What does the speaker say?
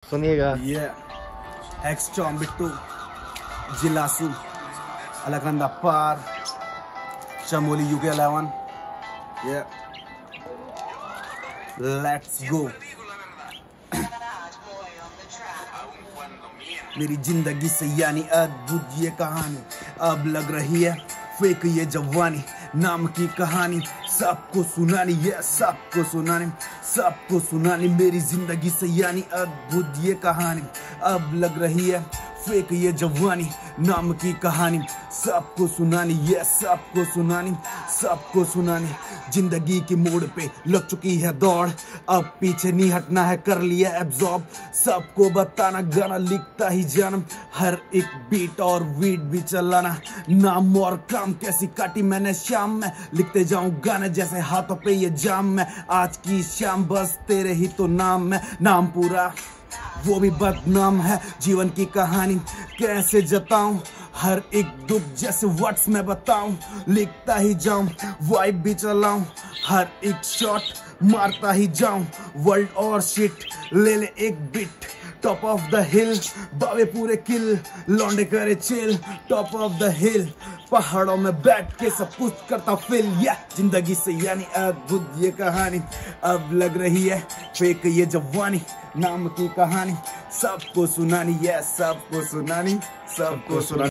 सुनिएगा। ये एक्स चॉम बिट्टू जिलासू अलकनंदा पार चमोली यूके 11। ये लेट्स गो। मेरी जिंदगी से यानी अद्भुत ये कहानी, अब लग रही है फेक ये जवानी। नाम की कहानी सबको सुनानी, ये सबको सुनानी, सबको सुनानी। मेरी जिंदगी से यानी अद्भुत ये कहानी, अब लग रही है फेक ये जवानी। नाम की कहानी सबको सुनानी, ये सबको सुनानी, सबको सुनानी। जिंदगी की मोड़ पे लग चुकी है दौड़, अब पीछे नहीं हटना है, कर लिया एब्जॉर्ब। सबको बताना गाना लिखता ही जाना, हर एक बीट और वीट भी चलाना। नाम और काम कैसी काटी मैंने शाम में, लिखते जाऊं गाने जैसे हाथों पे ये जाम में। आज की शाम बस तेरे ही तो नाम में, नाम पूरा वो भी बदनाम है। जीवन की कहानी कैसे जताऊं, हर एक दुख जैसे वर्ड्स में बताऊं। लिखता ही जाऊं, वाइब भी चलाऊं, हर एक शॉट मारता ही जाऊं। वर्ल्ड और शिट ले ले एक bit, top of the hill बावे पूरे किल, लौंडे करे chill top of the hill. पहाड़ों में बैठ के सब कुछ करता फील, या जिंदगी से यानी अद्भुत ये कहानी, अब लग रही है फेक ये जवानी। नाम की कहानी सबको सुनानी, ये सबको सुनानी, सबको सुनानी।